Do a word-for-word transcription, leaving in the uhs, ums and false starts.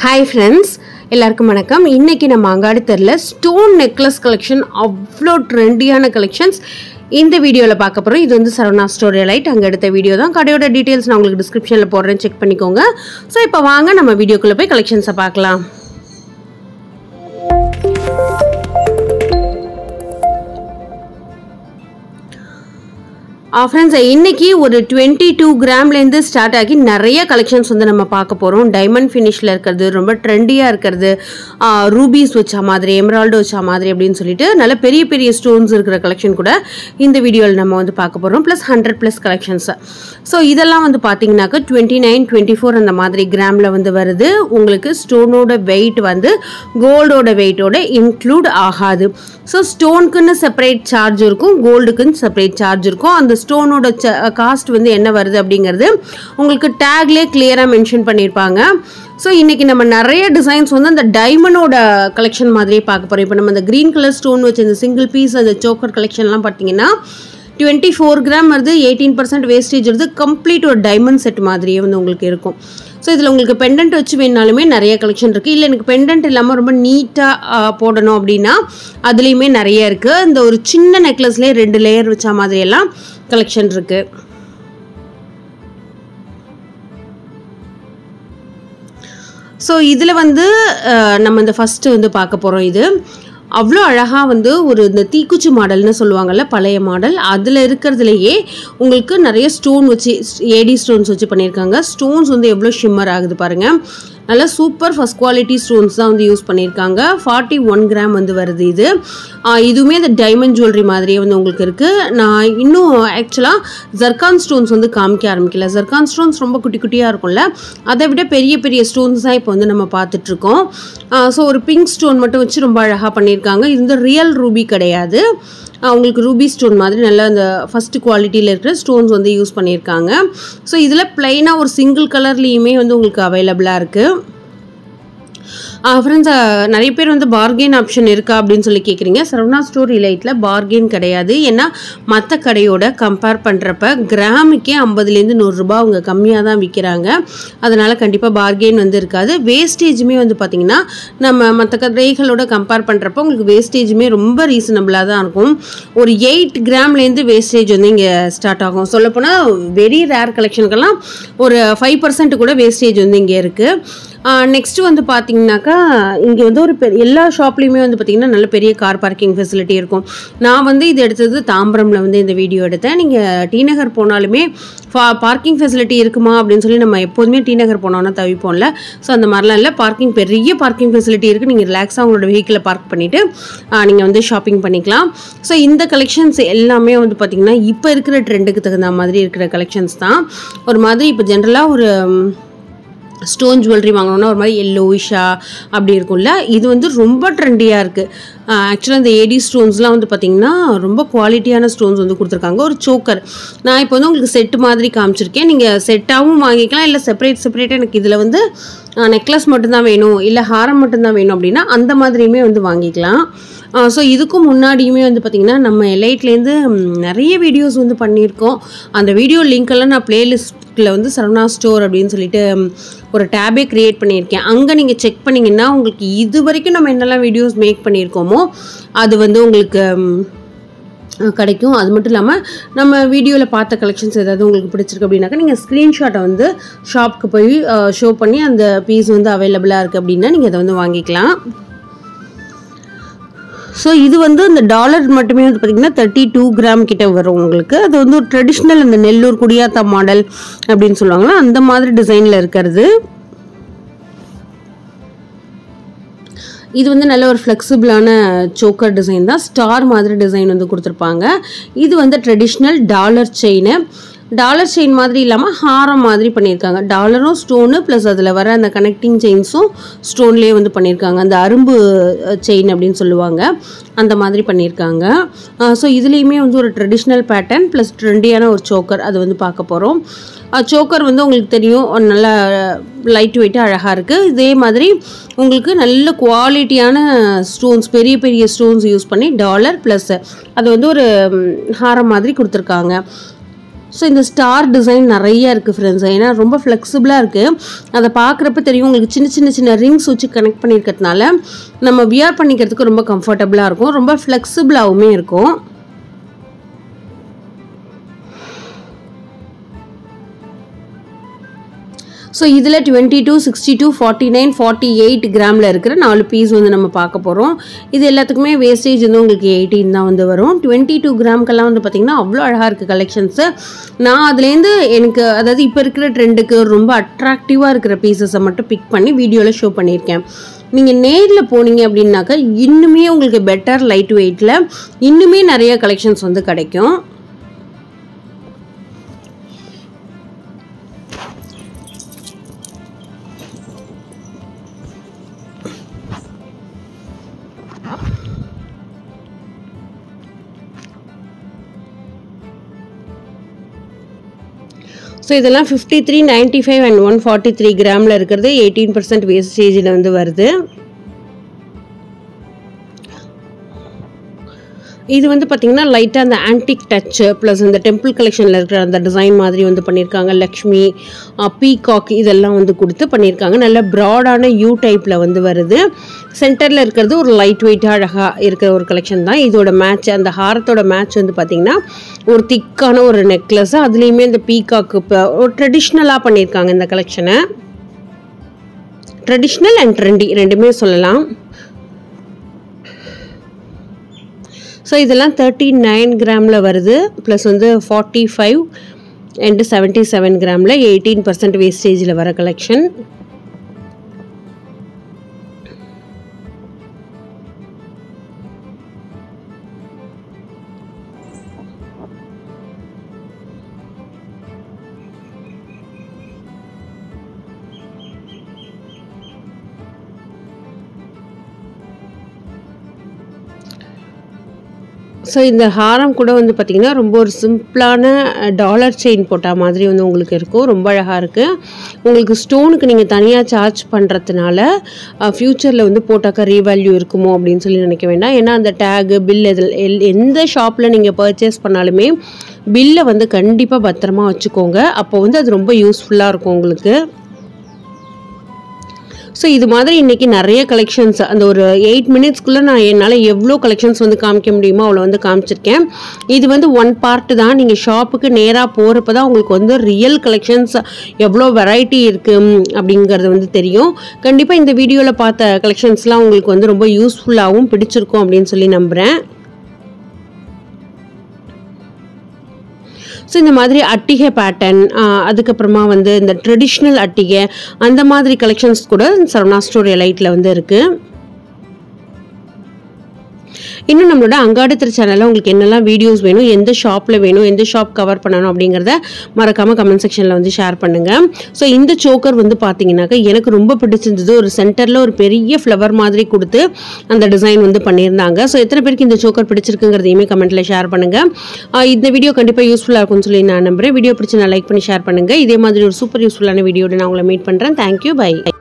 Hi friends, எல்லாருக்கும் வணக்கம். இன்னைக்கு நம்ம அங்காடி தெருல ஸ்டோன் நெக்லஸ் கலெக்ஷன் அவ்ளோ ட்ரெண்டியான கலெக்ஷன்ஸ் இந்த வீடியோல பார்க்க போறோம். இது வந்து சரவணா ஸ்டோர் லைட் அங்க எடுத்த வீடியோ தான். கடையோட டீடைல்ஸ் நான் உங்களுக்கு டிஸ்கிரிப்ஷன்ல போடுறேன், செக் பண்ணிக்கோங்க. சோ இப்போ வாங்க நம்ம வீடியோக்குள்ள போய் கலெக்ஷன்ஸை பார்க்கலாம். ஃப்ரெண்ட்ஸ், இன்னைக்கு ஒரு டுவெண்ட்டி டூ கிராம்லேருந்து ஸ்டார்ட் ஆகி நிறைய கலெக்ஷன்ஸ் வந்து நம்ம பார்க்க போகிறோம். டைமண்ட் ஃபினிஷில் இருக்கிறது, ரொம்ப ட்ரெண்டியாக இருக்கிறது, ரூபீஸ் வச்சா மாதிரி, எமரால்டு வச்சா மாதிரி அப்படின்னு சொல்லிட்டு நல்ல பெரிய பெரிய ஸ்டோன்ஸ் இருக்கிற கலெக்ஷன் கூட இந்த வீடியோவில் நம்ம வந்து பார்க்க போகிறோம். Plus hundred plus collections. So இதெல்லாம் வந்து பார்த்தீங்கன்னாக்கா டுவெண்ட்டி நைன் டுவெண்ட்டி ஃபோர் அந்த மாதிரி கிராமில் வந்து வருது. உங்களுக்கு ஸ்டோனோட வெயிட் வந்து கோல்டோட வெயிட்டோட இன்க்ளூட் ஆகாது. ஸோ ஸ்டோனுக்குன்னு செப்பரேட் சார்ஜ் இருக்கும், கோல்டுக்குன்னு செப்பரேட் சார்ஜ் இருக்கும். அந்த ஸ்டோனோட காஸ்ட் வந்து என்ன வருது அப்படிங்கிறது உங்களுக்கு டேக்லேயே கிளியராக மென்ஷன் பண்ணியிருப்பாங்க. ஸோ இன்றைக்கி நம்ம நிறைய டிசைன்ஸ் வந்து அந்த டைமண்டோட கலெக்ஷன் மாதிரியே பார்க்க போகிறோம். இப்போ நம்ம அந்த க்ரீன் கலர் ஸ்டோன் வச்சு அந்த சிங்கிள் பீஸ் அந்த சோக்கர் கலெக்ஷன்லாம் பார்த்தீங்கன்னா டுவெண்ட்டி ஃபோர் கிராம் வருது, எயிட்டீன் பர்சன்ட் வேஸ்டேஜ் வருது. கம்ப்ளீட் ஒரு டைமண்ட் செட் மாதிரியே வந்து உங்களுக்கு இருக்கும். ஸோ இதில் உங்களுக்கு பெண்டன்ட் வச்சு வேணாலுமே நிறைய கலெக்ஷன் இருக்குது. இல்லை எனக்கு பெண்டன்ட் இல்லாமல் ரொம்ப நீட்டாக போடணும் அப்படின்னா அதுலேயுமே நிறைய இருக்குது. இந்த ஒரு சின்ன நெக்லஸ்லேயே ரெண்டு லேயர் வச்சா மாதிரியெல்லாம் கலெக்ஷன் இருக்குது. ஸோ இதில் வந்து நம்ம இந்த ஃபஸ்ட்டு வந்து பார்க்க போகிறோம். இது அவ்வளோ அழகாக வந்து ஒரு இந்த தீக்குச்சி மாடல்னு சொல்லுவாங்கள்ல, பழைய மாடல், அதில் இருக்கிறதுலையே உங்களுக்கு நிறைய ஸ்டோன் வச்சு ஏடி ஸ்டோன்ஸ் வச்சு பண்ணியிருக்காங்க. ஸ்டோன்ஸ் வந்து எவ்வளோ ஷிம்மர் ஆகுது பாருங்கள். நல்லா சூப்பர் ஃபஸ்ட் குவாலிட்டி ஸ்டோன்ஸ் தான் வந்து யூஸ் பண்ணியிருக்காங்க. ஃபார்ட்டி ஒன் கிராம் வந்து வருது. இது இதுவுமே அந்த டைமண்ட் ஜுவல்லரி மாதிரியே வந்து உங்களுக்கு இருக்குது. நான் இன்னும் ஆக்சுவலாக ஜர்கான் ஸ்டோன்ஸ் வந்து காமிக்க ஆரம்பிக்கல. ஜர்கான் ஸ்டோன்ஸ் ரொம்ப குட்டி குட்டியாக இருக்கும்ல, அதை விட பெரிய பெரிய ஸ்டோன்ஸ் தான் இப்போ வந்து நம்ம பார்த்துட்ருக்கோம். ஸோ ஒரு பிங்க் ஸ்டோன் மட்டும் வச்சு ரொம்ப அழகாக பண்ணியிருக்காங்க. இது வந்து ரியல் ரூபி கிடையாது, உங்களுக்கு ரூபி ஸ்டோன் மாதிரி நல்லா அந்த ஃபஸ்ட்டு குவாலிட்டியில் இருக்கிற ஸ்டோன்ஸ் வந்து யூஸ் பண்ணியிருக்காங்க. ஸோ இதில் ப்ளைனாக ஒரு சிங்கிள் கலர்லேயுமே வந்து உங்களுக்கு அவைலபிளாக இருக்குது. ஃப்ரெண்ட்ஸ், நிறைய பேர் வந்து பார்கெயின் ஆப்ஷன் இருக்கா அப்படின்னு சொல்லி கேட்குறீங்க. சரவணா ஸ்டோர் இலைட்டில் பார்கெயின் கிடையாது. ஏன்னா மற்ற கடையோட கம்பேர் பண்ணுறப்ப கிராமுக்கே ஐம்பதுலேருந்து நூறுரூபா அவங்க கம்மியாக தான் விற்கிறாங்க. அதனால் கண்டிப்பாக பார்கெயின் வந்து இருக்காது. வேஸ்டேஜுமே வந்து பார்த்திங்கன்னா நம்ம மற்ற கடைகளோட கம்பேர் பண்ணுறப்ப உங்களுக்கு வேஸ்டேஜுமே ரொம்ப ரீசனபிளாக தான் இருக்கும். ஒரு எயிட் கிராம்லேருந்து வேஸ்டேஜ் வந்து இங்கே ஸ்டார்ட் ஆகும். சொல்லப்போனால் வெரி ரேர் கலெக்ஷனுக்கெல்லாம் ஒரு ஃபைவ் பர்சன்ட் கூட வேஸ்டேஜ் வந்து இங்கே இருக்குது. நெக்ஸ்ட்டு வந்து பார்த்திங்கனாக்கா இங்கே வந்து ஒரு பெரிய எல்லா ஷாப்லேயுமே வந்து பார்த்திங்கன்னா நல்ல பெரிய கார் பார்க்கிங் ஃபெசிலிட்டி இருக்கும். நான் வந்து இது எடுத்தது தாம்பரமில் வந்து இந்த வீடியோ எடுத்தேன். நீங்கள் டி நகர் போனாலுமே ஃபா பார்க்கிங் ஃபெசிலிட்டி இருக்குமா அப்படின்னு சொல்லி நம்ம எப்போதுமே டி நகர் போனோன்னா தவிப்போம்ல. ஸோ அந்த மாதிரிலாம் இல்லை, பார்க்கிங் பெரிய பார்க்கிங் ஃபெசிலிட்டி இருக்குது. நீங்கள் ரிலாக்ஸாக உங்களோட வெஹிக்கிளை பார்க் பண்ணிவிட்டு நீங்கள் வந்து ஷாப்பிங் பண்ணிக்கலாம். ஸோ இந்த கலெக்ஷன்ஸ் எல்லாமே வந்து பார்த்திங்கன்னா இப்போ இருக்கிற ட்ரெண்டுக்கு தகுந்த மாதிரி இருக்கிற கலெக்ஷன்ஸ் தான். ஒரு மாதிரி இப்போ ஜென்ரலாக ஒரு ஸ்டோன் ஜுவல்லரி வாங்கணுன்னா ஒரு மாதிரி எல்லோயிஷா அப்படி இருக்கும்ல, இது வந்து ரொம்ப ட்ரெண்டியாக இருக்குது. ஆக்சுவலாக இந்த ஏடி ஸ்டோன்ஸ்லாம் வந்து பார்த்திங்கன்னா ரொம்ப குவாலிட்டியான ஸ்டோன்ஸ் வந்து கொடுத்துருக்காங்க. ஒரு சோக்கர் நான் இப்போ வந்து உங்களுக்கு செட்டு மாதிரி காமிச்சிருக்கேன். நீங்கள் செட்டாகவும் வாங்கிக்கலாம், இல்லை செப்பரேட் செப்பரேட்டாக எனக்கு இதில் வந்து நெக்லஸ் மட்டும்தான் வேணும், இல்லை ஹாரம் மட்டும்தான் வேணும் அப்படின்னா அந்த மாதிரியுமே வந்து வாங்கிக்கலாம். ஸோ இதுக்கும் முன்னாடியுமே வந்து பார்த்திங்கன்னா நம்ம எலைட்லேருந்து நிறைய வீடியோஸ் வந்து பண்ணியிருக்கோம். அந்த வீடியோ லிங்க்கெல்லாம் நான் ப்ளேலிஸ்ட்டில் வந்து சரவணா ஸ்டோர் அப்படின்னு சொல்லிட்டு ஒரு டேபே க்ரியேட் பண்ணியிருக்கேன். அங்கே நீங்கள் செக் பண்ணிங்கன்னா உங்களுக்கு இது வரைக்கும் நம்ம என்னெல்லாம் வீடியோஸ் மேக் பண்ணியிருக்கோமோ அது வந்து உங்களுக்கு கிடைக்கும். அது மட்டும் இல்லாமல் நம்ம வீடியோவில் பார்த்த கலெக்ஷன்ஸ் ஏதாவது உங்களுக்கு பிடிச்சிருக்கு அப்படின்னாக்கா நீங்கள் ஸ்க்ரீன்ஷாட்டை வந்து ஷாப்புக்கு போய் ஷோ பண்ணி அந்த பீஸ் வந்து அவைலபிளாக இருக்குது அப்படின்னா நீங்கள் அதை வந்து வாங்கிக்கலாம். ஸோ இது வந்து இந்த டாலர் மட்டுமே வந்து பார்த்திங்கன்னா தேர்ட்டி டூ கிராம் கிட்ட வரும் உங்களுக்கு. அது வந்து ஒரு ட்ரெடிஷ்னல் அந்த நெல்லூர் குடியாத்தா மாடல் அப்படின்னு சொல்லுவாங்களா, அந்த மாதிரி டிசைனில் இருக்கிறது. இது வந்து நல்ல ஒரு ஃப்ளெக்சிபிளான சோக்கர் டிசைன் தான். ஸ்டார் மாதிரி டிசைன் வந்து கொடுத்துருப்பாங்க. இது வந்து traditional dollar chain. Dollar chain மாதிரி இல்லாமல் ஹாரம் மாதிரி பண்ணியிருக்காங்க. டாலரும் ஸ்டோனு ப்ளஸ் அதில் வர அந்த கனெக்டிங் செயின்ஸும் ஸ்டோன்லேயே வந்து பண்ணியிருக்காங்க. அந்த அரும்பு செயின் அப்படின்னு சொல்லுவாங்க, அந்த மாதிரி பண்ணியிருக்காங்க. ஸோ இதுலேயுமே வந்து ஒரு ட்ரெடிஷ்னல் பேட்டர்ன் ப்ளஸ் ட்ரெண்டியான ஒரு சோக்கர் அது வந்து பார்க்க போகிறோம். சோக்கர் வந்து உங்களுக்கு தெரியும் நல்லா லைட் வெயிட்டாக அழகாக இருக்குது. இதே மாதிரி உங்களுக்கு நல்ல குவாலிட்டியான ஸ்டோன்ஸ், பெரிய பெரிய ஸ்டோன்ஸ் யூஸ் பண்ணி டாலர் ப்ளஸ் அது வந்து ஒரு ஹாரம் மாதிரி கொடுத்துருக்காங்க. ஸோ இந்த ஸ்டார் டிசைன் நிறைய இருக்குது ஃப்ரெண்ட்ஸ். ஏன்னா ரொம்ப ஃப்ளெக்சிபிளாக இருக்குது. அதை பார்க்குறப்ப தெரியும் உங்களுக்கு சின்ன சின்ன சின்ன ரிங்ஸ் வச்சு கனெக்ட் பண்ணியிருக்கிறதுனால நம்ம வியர் பண்ணிக்கிறதுக்கு ரொம்ப கம்ஃபர்டபுளாக இருக்கும். ரொம்ப ஃப்ளெக்சிபிளாகவுமே இருக்கும். ஸோ இதில் twenty two sixty two forty nine forty eight கிராமில் இருக்கிற நாலு பீஸ் வந்து நம்ம பார்க்க போகிறோம். இது எல்லாத்துக்குமே வேஸ்டேஜ் வந்து உங்களுக்கு எயிட்டீன் தான் வந்து வரும். டுவெண்ட்டி டூ கிராம்க்கெல்லாம் வந்து பார்த்திங்கன்னா அவ்வளோ அழகாக இருக்குது கலெக்ஷன்ஸு. நான் அதுலேருந்து எனக்கு அதாவது இப்போ இருக்கிற ட்ரெண்டுக்கு ரொம்ப அட்ராக்டிவாக இருக்கிற பீசஸை மட்டும் பிக் பண்ணி வீடியோவில் ஷோ பண்ணியிருக்கேன். நீங்கள் நேரில் போனீங்க அப்படின்னாக்கா இன்னுமே உங்களுக்கு பெட்டர் லைட் வெயிட்டில் இன்னுமே நிறைய கலெக்ஷன்ஸ் வந்து கிடைக்கும். ஸோ இதெல்லாம் fifty three ninety five and one forty three கிராமில் இருக்கிறது எயிட்டீன் பர்சன்ட் வேஸ்டேஜில் வந்து வருது. இது வந்து பார்த்திங்கன்னா லைட்டாக அந்த ஆன்டிக் டச்சு ப்ளஸ் இந்த டெம்பிள் கலெக்ஷனில் இருக்கிற அந்த டிசைன் மாதிரி வந்து பண்ணியிருக்காங்க. லக்ஷ்மி, பீகாக் இதெல்லாம் வந்து கொடுத்து பண்ணியிருக்காங்க. நல்ல ப்ராடான யூ டைப்பில் வந்து வருது. சென்டரில் இருக்கிறது ஒரு லைட் வெயிட்டாக அழகாக இருக்கிற ஒரு கலெக்ஷன் தான். இதோட மேட்ச் அந்த ஹாரத்தோட மேட்ச் வந்து பார்த்திங்கன்னா ஒரு திக்கான ஒரு நெக்லஸ். அதுலேயுமே இந்த பீகாக்கு இப்போ ஒரு ட்ரெடிஷ்னலாக பண்ணியிருக்காங்க இந்த கலெக்ஷனை. ட்ரெடிஷ்னல் அண்ட் ட்ரெண்டி ரெண்டுமே சொல்லலாம். ஸோ இதெல்லாம் தேர்ட்டி நைன் கிராமில் வருது. ப்ளஸ் வந்து forty five and seventy seven கிராமில் எயிட்டீன் பர்சன்ட் வேஸ்டேஜில் வர கலெக்ஷன். ஸோ இந்த ஹாரம் கூட வந்து பார்த்திங்கன்னா ரொம்ப ஒரு சிம்பிளான டாலர் செயின் போட்டால் மாதிரி வந்து உங்களுக்கு இருக்கும். ரொம்ப அழகாக இருக்குது. உங்களுக்கு ஸ்டோனுக்கு நீங்கள் தனியாக சார்ஜ் பண்ணுறதுனால ஃப்யூச்சரில் வந்து போட்டாக்கா ரீவேல்யூ இருக்குமோ அப்படின்னு சொல்லி நினைக்க வேண்டாம். ஏன்னா அந்த டேகு பில் இதில் எல் எந்த ஷாப்பில் நீங்கள் பர்ச்சேஸ் பண்ணாலுமே பில்லை வந்து கண்டிப்பாக பத்திரமா வச்சுக்கோங்க. அப்போ வந்து அது ரொம்ப யூஸ்ஃபுல்லாக இருக்கும் உங்களுக்கு. ஸோ இது மாதிரி இன்றைக்கி நிறைய கலெக்ஷன்ஸ் அந்த ஒரு எயிட் மினிட்ஸ்க்குள்ளே நான் என்னால் எவ்வளோ கலெக்ஷன்ஸ் வந்து காமிக்க முடியுமோ அவ்வளோ வந்து காமிச்சிருக்கேன். இது வந்து ஒன் பார்ட்டு தான். நீங்கள் ஷாப்புக்கு நேராக போகிறப்ப தான் உங்களுக்கு வந்து ரியல் கலெக்ஷன்ஸ் எவ்வளோ வெரைட்டி இருக்குது அப்படிங்கிறது வந்து தெரியும். கண்டிப்பாக இந்த வீடியோவில் பார்த்த கலெக்ஷன்ஸ்லாம் உங்களுக்கு வந்து ரொம்ப யூஸ்ஃபுல்லாகவும் பிடிச்சிருக்கும் அப்படின்னு சொல்லி நம்புகிறேன். ஸோ இந்த மாதிரி அட்டிகை பேட்டர்ன், அதுக்கப்புறமா வந்து இந்த ட்ரெடிஷ்னல் அட்டிகை அந்த மாதிரி கலெக்ஷன்ஸ் கூட சரவணா ஸ்டோர் எலைட்டில் வந்து இருக்குது. இன்னும் நம்மளோட அங்காடித்தர சேனலில் உங்களுக்கு என்னெல்லாம் வீடியோஸ் வேணும், எந்த ஷாப்பில் வேணும், எந்த ஷாப் கவர் பண்ணணும் அப்படிங்கிறத மறக்காமல் கமெண்ட் செக்ஷனில் வந்து ஷேர் பண்ணுங்கள். ஸோ இந்த சோக்கர் வந்து பார்த்தீங்கன்னாக்கா எனக்கு ரொம்ப பிடிச்சிருந்தது. ஒரு சென்டரில் ஒரு பெரிய ஃப்ளவர் மாதிரி கொடுத்து அந்த டிசைன் வந்து பண்ணியிருந்தாங்க. ஸோ எத்தனை பேருக்கு இந்த சோக்கர் பிடிச்சிருக்குங்கிறதையுமே கமெண்ட்டில் ஷேர் பண்ணுங்கள். இந்த வீடியோ கண்டிப்பாக யூஸ்ஃபுல்லாக இருக்கும்னு சொல்லி நான் நம்புகிறேன். வீடியோ பிடிச்சி நான் லைக் பண்ணி ஷேர் பண்ணுங்கள். இதே மாதிரி ஒரு சூப்பர் யூஸ்ஃபுல்லான வீடியோட நான் உங்களை மீட் பண்ணுறேன். Thank you, by.